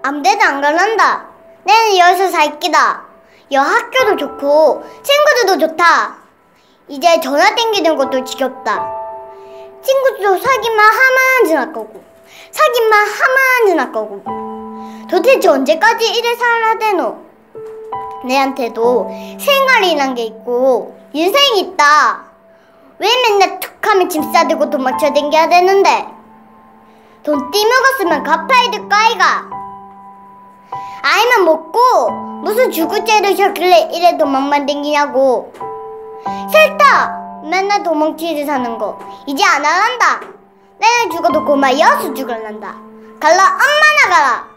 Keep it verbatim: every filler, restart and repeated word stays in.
아무데도 안 갈란다. 내는 여기서 살기다. 여 학교도 좋고 친구들도 좋다. 이제 전화 땡기는 것도 지겹다. 친구들도 사귀만 하면 지날 거고 사귀만 하면 지날 거고 도대체 언제까지 이래 살아야 되노? 내한테도 생활이란 게 있고 인생이 있다. 왜 맨날 툭하면 짐 싸들고 도망쳐 댕겨야 되는데? 돈 띠먹었으면 갚아야 될 거 아이가? 아이만 먹고 무슨 죽을죄를 졌길래 이래 도망만 댕기냐고. 싫다. 맨날 도망치듯 사는 거 이제 안 할란다. 내가 죽어도 고마 여수 죽을란다. 갈라 엄마 나가라.